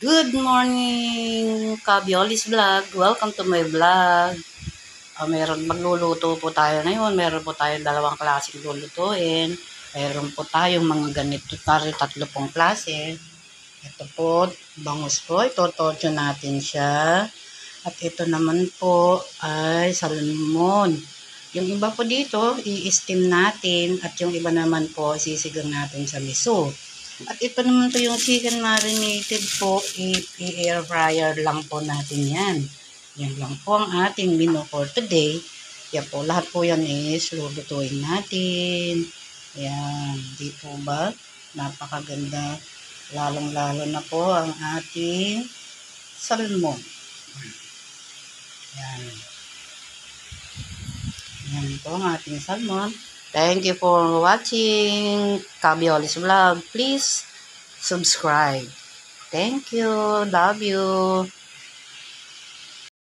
Good morning, Kabiolis Vlog. Welcome to my vlog. Magluluto po tayo ngayon. Meron po tayong dalawang klaseng lulutuin. Meron po tayong mga ganito, tatlo pong klase. Ito po, bangus po. Itotorcho natin siya. At ito naman po ay salmon. Yung iba po dito, i-steam natin. At yung iba naman po, sisigang natin sa miso. At ito naman po yung chicken marinated po, i-air fryer lang po natin yan. Yan lang po ang ating menu for today. Yan po, lahat po yan is lulutuin natin. Yan, di po ba? Napakaganda. Lalong-lalo na po ang ating salmon. Yan. Yan po ang ating salmon. Thank you for watching Kabiolis Vlog. Please subscribe. Thank you. Love you.